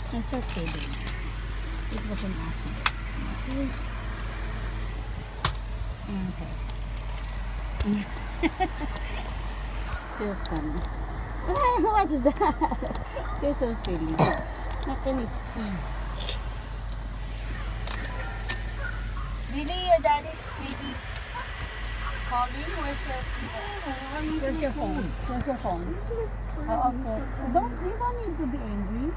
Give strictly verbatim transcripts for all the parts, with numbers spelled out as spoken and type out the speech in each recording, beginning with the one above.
It's okay, baby. It was an accident. Okay. Okay. You're funny. What's that? You're so silly. How can it see? Really, your daddy's maybe calling? Where's your phone? Where's your phone? Where's your phone? Oh, okay. Don't you don't need to be angry.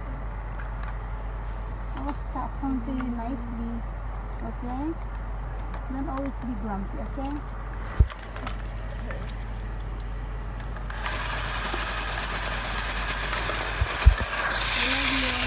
I was talking to you nicely. Okay? Don't always be grumpy, okay? I love you.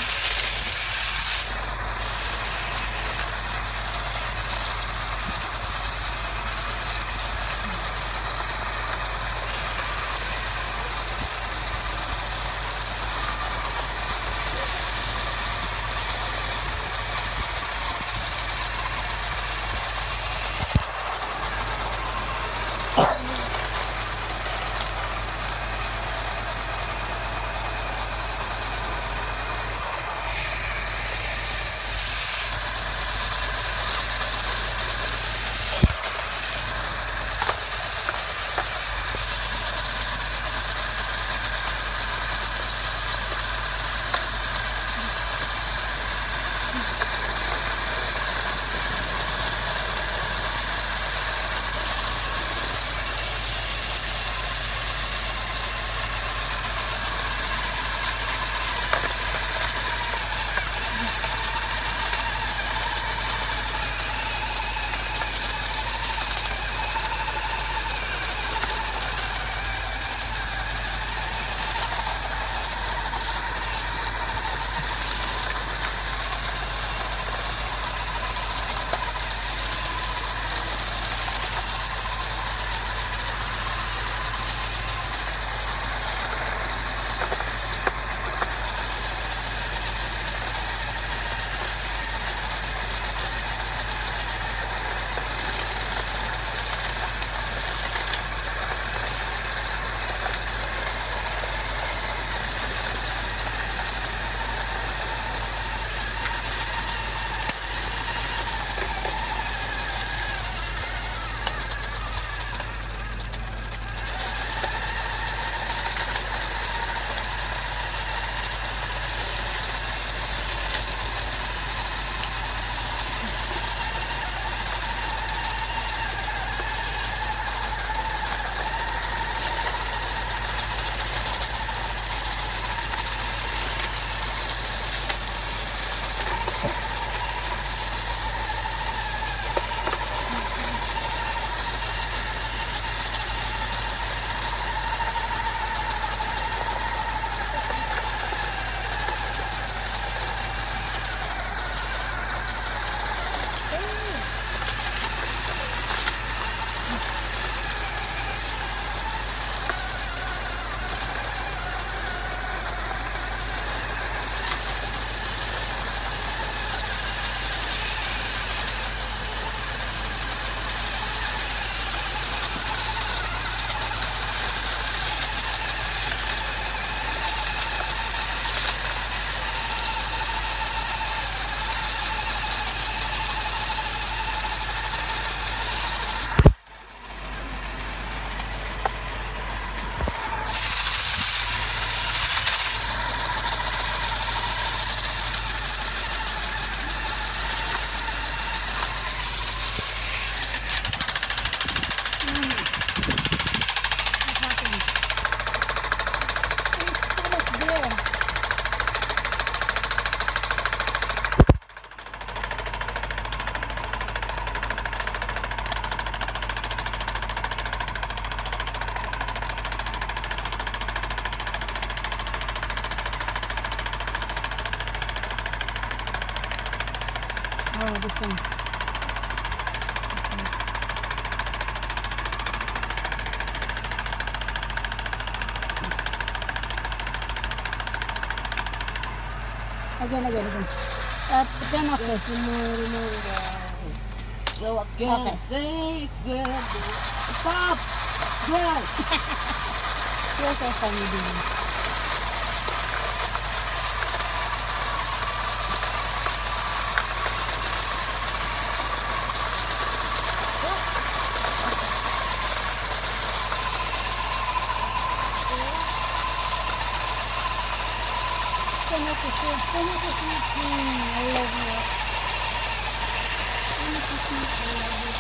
Oh, this one. Again, again, again. Uh, turn off this. So I can't Okay. say exactly. Stop! Girl! You're so funny, dude. make a soup. Go make a soup. Mm, I love you. Go make a soup. I love you.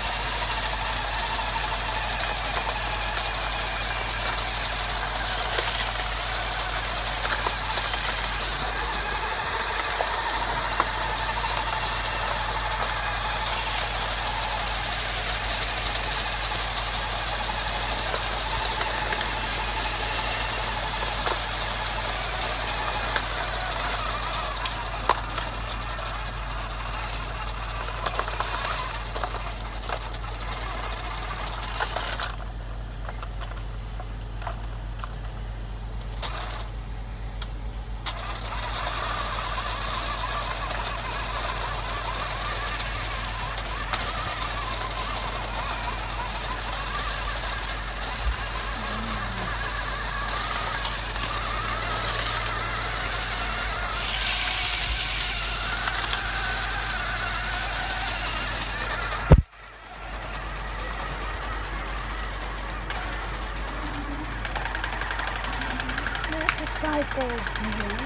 Cycle. Mm-hmm.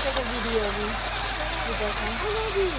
take a video of me. With that one. I love you.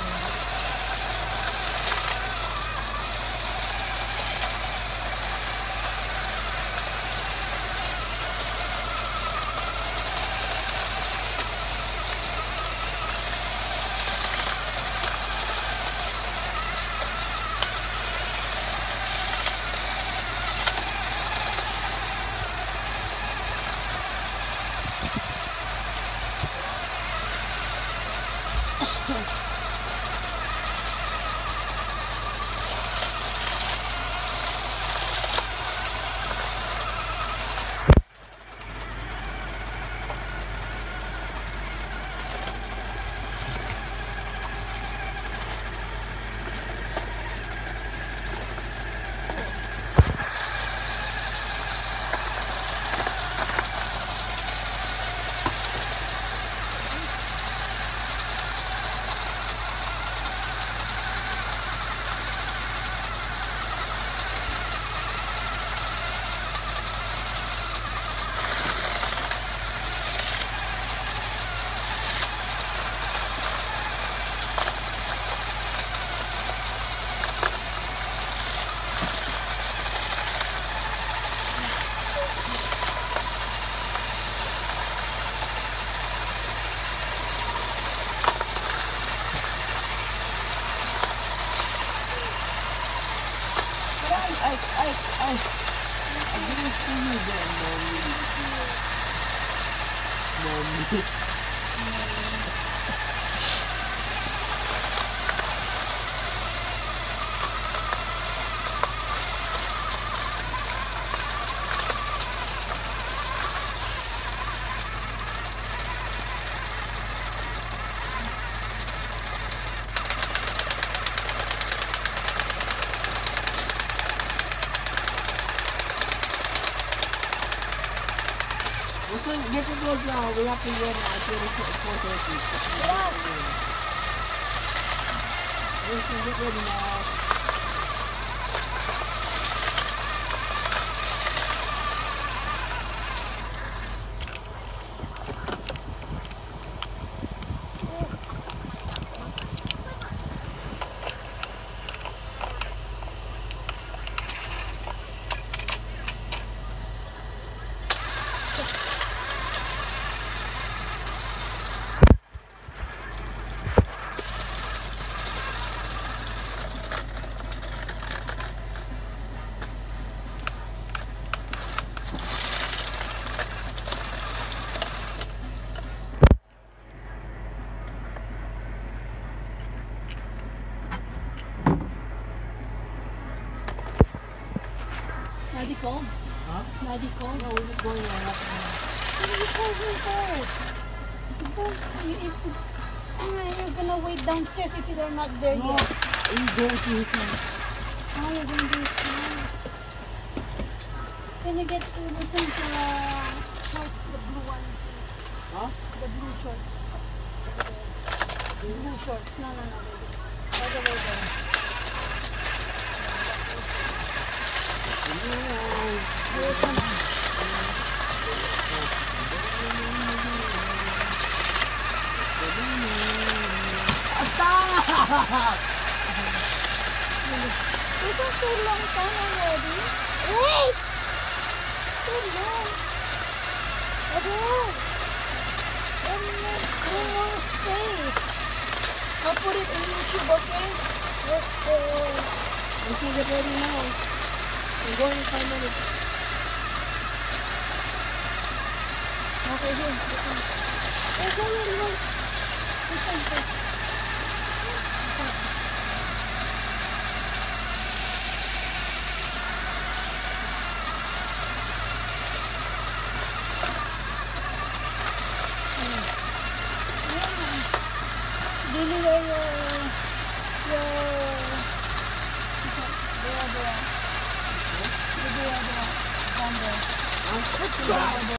I, I, I, I didn't see you then, mommy. Mommy. So get the clothes now. We have to go now. four thirty. We can get ready now. Daddy called? Huh? Daddy called? No, we're just going right up now. You called me first. You, if, uh, you're gonna wait downstairs if you're not there No, yet. you go to his house. Oh, you're gonna do it now. Can you get to the some uh, shorts, the blue one, please? Huh? The blue shorts. The blue shorts. No, no, no, baby. All the way there. There's one. Stop! This is so long time already. Wait! So long. Okay. One more, one more space. I'll put it in YouTube, okay? Let's go. We can get ready now. We're going in five minutes. Okay, here. This one. This one, this one. This one, this one. Really, your, your, your, there, there, there, there, there, there, there, there, there,